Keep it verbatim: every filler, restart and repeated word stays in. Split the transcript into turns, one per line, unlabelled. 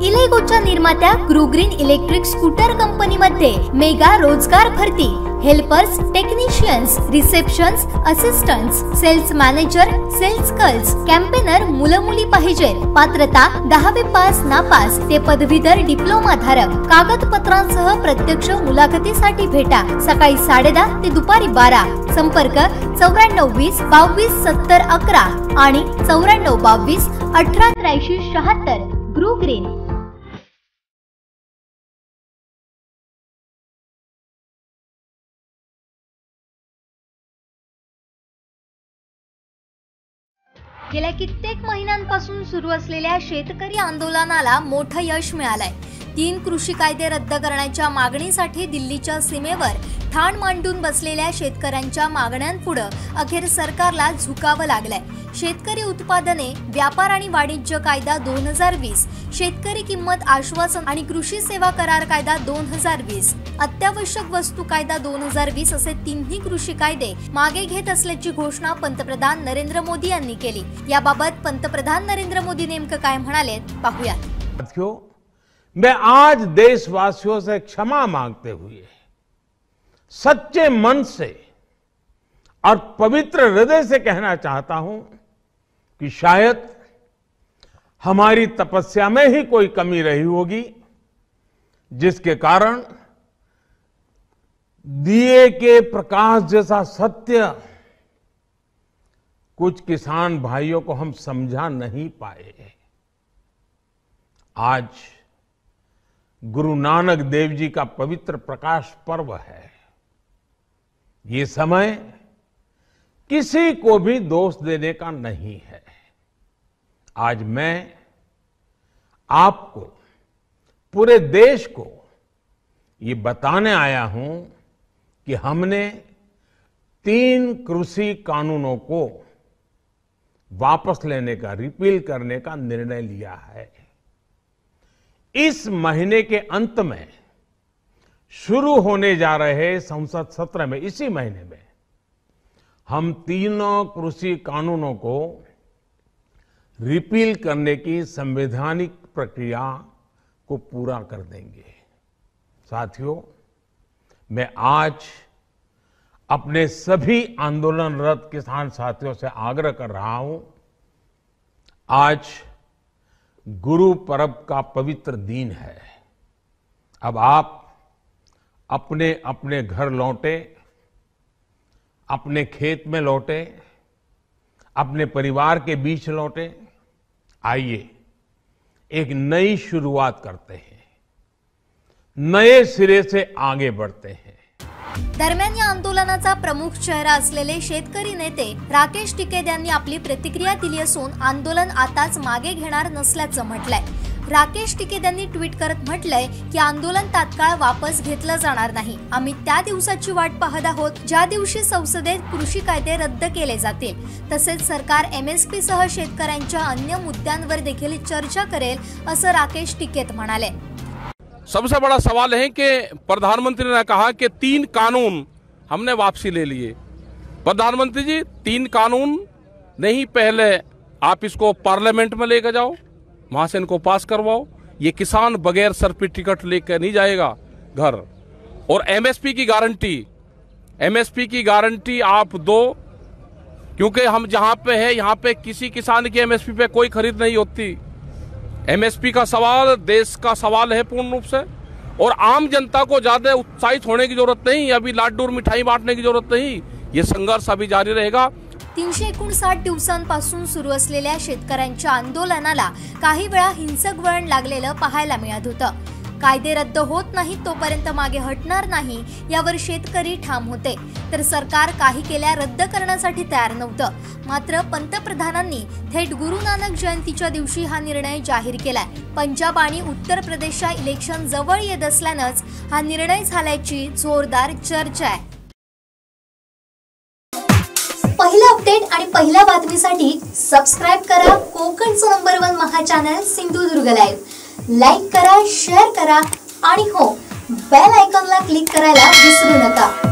इलेगोच्या निर्मात्या ग्रुग्रीन electric scooter कंपनीमध्ये मेगा रोजगार भरती, helpers, technicians, receptions, assistants, sales manager, sales girls, campaigner मुलं मुली पाहिजे। पात्रता दहावी पास नापास ते पदवीधर डिप्लोमा धारक। कागदपत्रांसह प्रत्यक्ष मुलाखतीसाठी भेटा सकाळी साडे दहा ते दुपारी बारा। संपर्क चौऱ्याण्णव वीस बावीस सत्तर अकरा आणि चौऱ्याण्णव बावीस अठरा त्र्याऐंशी शहात्तर। ग्रुग्रीन। गेल्या कित्येक महिन्यांपासून सुरू असलेल्या शेतकरी आंदोलनाला मोठं यश मिळालंय। तीन कृषी कायदे रद्द करण्याच्या मागणीसाठी दिल्लीच्या सीमेवर ठाण मांडून बसलेल्या शेतकऱ्यांच्या मागण्यांपुढे अखेर सरकारला झुकावं लागलंय। शेतकरी उत्पादने, व्यापार आणि वाणिज्य कायदा दोन हजार वीस, शेतकरी किंमत आश्वासन आणि कृषी सेवा करार कायदा दोन हजार वीस, अत्यावश्यक वस्तू कायदा दोन हजार वीस असे तिन्ही कृषी कायदे मागे घेत असल्याची घोषणा पंतप्रधान नरेंद्र मोदी यांनी केली। याबाबत पंतप्रधान नरेंद्र मोदी नेमकं काय म्हणाले पाहूयात।
साथियों, मैं आज देशवासियों से क्षमा मांगते हुए सच्चे मन से और पवित्र हृदय से कहना चाहता हूं कि शायद हमारी तपस्या में ही कोई कमी रही होगी, जिसके कारण दिए के प्रकाश जैसा सत्य कुछ किसान भाइयों को हम समझा नहीं पाए। आज गुरु नानक देव जी का पवित्र प्रकाश पर्व है। ये समय किसी को भी दोष देने का नहीं है। आज मैं आपको, पूरे देश को ये बताने आया हूं कि हमने तीन कृषि कानूनों को वापस लेने का, रिपील करने का निर्णय लिया है। इस महीने के अंत में शुरू होने जा रहे संसद सत्र में, इसी महीने में हम तीनों कृषि कानूनों को रिपील करने की संवैधानिक प्रक्रिया को पूरा कर देंगे। साथियों, मैं आज अपने सभी आंदोलनरत किसान साथियों से आग्रह कर रहा हूं, आज गुरु पर्व का पवित्र दिन है। अब आप अपने अपने घर लौटे, अपने खेत में लौटे, अपने परिवार के बीच लौटे। आइए एक नई शुरुआत करते हैं, नए सिरे से आगे बढ़ते हैं।
दरम्यान या आंदोलनाचा प्रमुख चेहरा असलेले शेतकरी नेते राकेश टिकेत यांनी आपली प्रतिक्रिया दिली असून आंदोलन आताच मागे घेणार नसल्याचं म्हटलंय। राकेश टिकेत यांनी ट्विट करत म्हटलंय की आंदोलन तात्काळ वापस घेतलं जाणार नाही। आम्ही त्या दिवसाची वाट पाहत आहोत ज्या दिवशी संसदेत कृषी कायदे रद्द केले जातील। तसेच सरकार एमएसपी सह शेतकऱ्यांच्या अन्य मुद्द्यांवर देखील चर्चा करेल असं राकेश टिकेत म्हणाले।
सबसे बड़ा सवाल है कि प्रधानमंत्री ने कहा कि तीन कानून हमने वापसी ले लिए। प्रधानमंत्री जी, तीन कानून नहीं, पहले आप इसको पार्लियामेंट में लेकर जाओ, वहां से इनको पास करवाओ। ये किसान बगैर सर पे टिकट लेकर नहीं जाएगा घर। और एमएसपी की गारंटी, एमएसपी की गारंटी आप दो, क्योंकि हम जहां पे है यहाँ पे किसी किसान की एमएसपी पे कोई खरीद नहीं होती। एमएसपी का सवाल देश का सवाल है पूर्ण रूप से, और आम जनता को ज्यादा उत्साहित होने की जरूरत नहीं, अभी लाडू और मिठाई बांटने की जरूरत नहीं। ये संघर्ष अभी जारी रहेगा।
तीनशे एकोणसाठ दिवसांपासून सुरू असलेल्या शेतकऱ्यांच्या आंदोलनाला काही वेळा हिंसक वळण लागलेलं पाहायला मिळत होतं। कायदे रद्द होत नाही तोपर्यंत मागे हटणार नाही यावर शेतकरी ठाम होते, तर सरकार काही केल्या रद्द करण्यासाठी तयार नव्हतं। मात्र पंतप्रधानांनी थेट गुरु नानक जयंतीच्या दिवशी हा निर्णय जाहीर केलाय। पंजाब आणि उत्तर प्रदेशच्या इलेक्शन जवळ येत असल्यानंच हा निर्णय झाल्याची जोरदार चर्चा आहे। पहिला अपडेट आणि पहिल्या बातमीसाठी सबस्क्राइब करा कोकणचं नंबर वन महा चॅनल सिंधुदुर्ग लाईव्ह। लाईक करा, शेअर करा आणि हो, बेल आयकॉनला क्लिक करायला विसरू नका।